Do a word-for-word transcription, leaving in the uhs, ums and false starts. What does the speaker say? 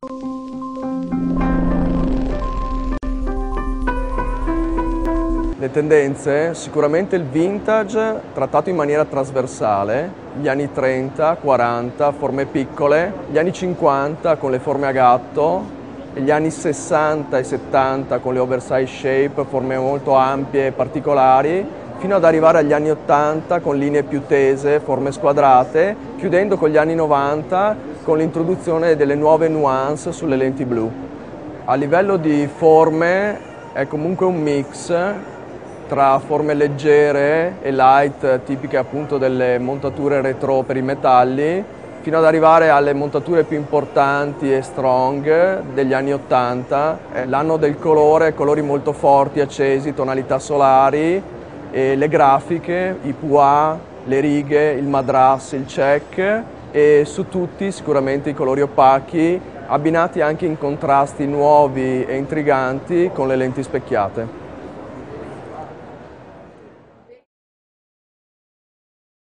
Le tendenze? Sicuramente il vintage trattato in maniera trasversale, gli anni trenta, quaranta, forme piccole, gli anni cinquanta con le forme a gatto, e gli anni sessanta e settanta con le oversize shape, forme molto ampie e particolari, fino ad arrivare agli anni ottanta con linee più tese, forme squadrate, chiudendo con gli anni novanta con l'introduzione delle nuove nuance sulle lenti blu. A livello di forme è comunque un mix tra forme leggere e light, tipiche appunto delle montature retro per i metalli, fino ad arrivare alle montature più importanti e strong degli anni ottanta, l'anno del colore, colori molto forti, accesi, tonalità solari, e le grafiche, i pois, le righe, il madras, il check, e su tutti sicuramente i colori opachi, abbinati anche in contrasti nuovi e intriganti con le lenti specchiate.